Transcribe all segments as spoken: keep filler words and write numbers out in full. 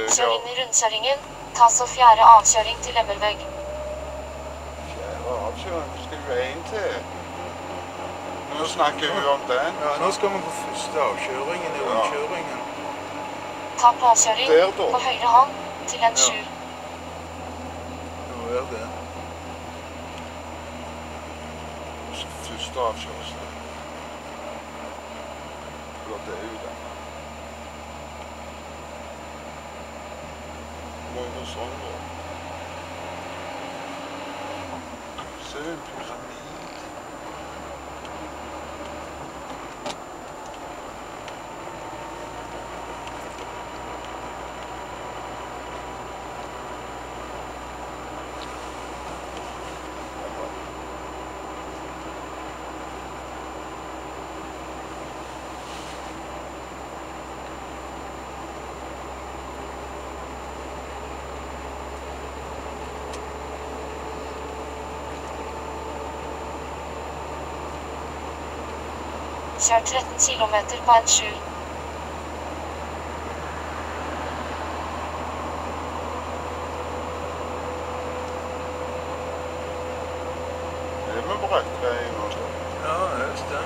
Kjør inn i rundkjøringen. Ta så fjerde avkjøring til Lemmelvegg. Fjerde avkjøring? Skal vi ha en til? Nå snakker hun om den. Ja, nå skal vi på første avkjøringen i rundkjøringen. Ta påkjøring Der, da. på høyre hånd til en sju. Nå er det. Så første avkjøring. Går det ut da. Må jo sånn da. Se en pyramid. Kjør tretten kilometer på en sju. Det er med brettveien også. Ja, just det.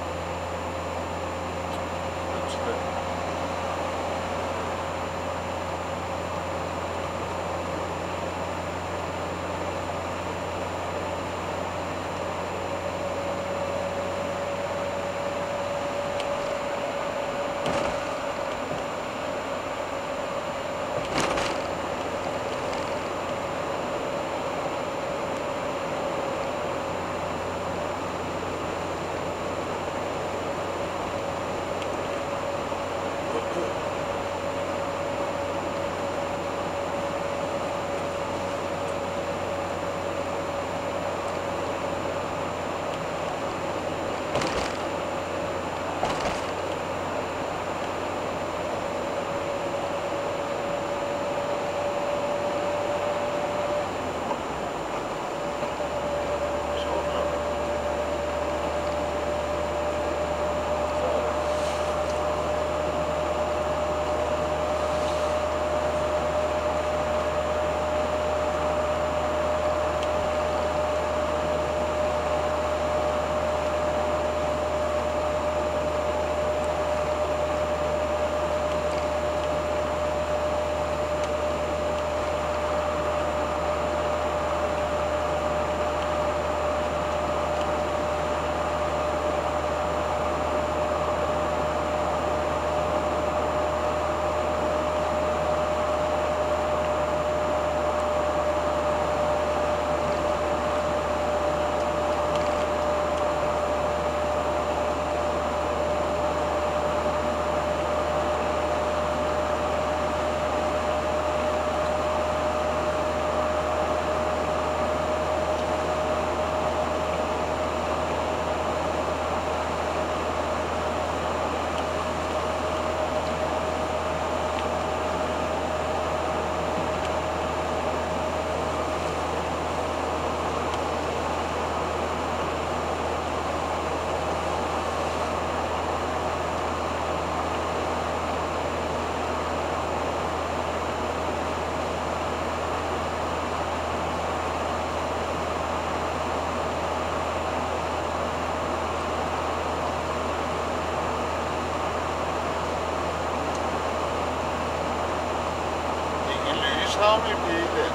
Har vi bilen?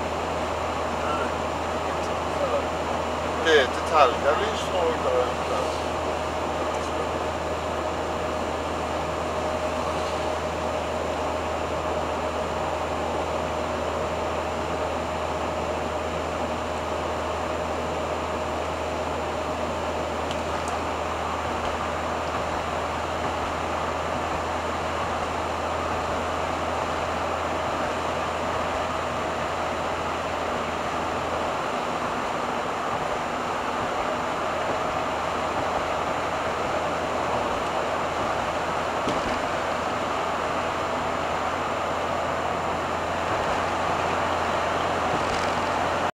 Det er til talgelys, tror jeg det er en plass.